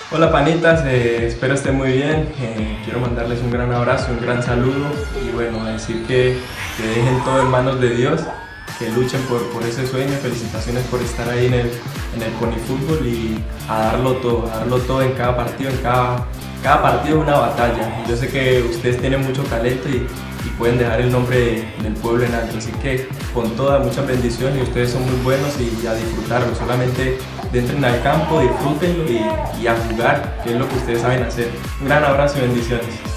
Hola panitas, espero estén muy bien. Quiero mandarles un gran abrazo, un gran saludo y bueno, decir que dejen todo en manos de Dios, que luchen por ese sueño. Felicitaciones por estar ahí en el Pony Fútbol y a darlo todo en cada partido, cada partido es una batalla. Yo sé que ustedes tienen mucho talento y pueden dejar el nombre del pueblo en alto, así que con toda mucha bendición y ustedes son muy buenos y a disfrutarlo, solamente entren al campo, disfrútenlo y a jugar, que es lo que ustedes saben hacer. Un gran abrazo y bendiciones.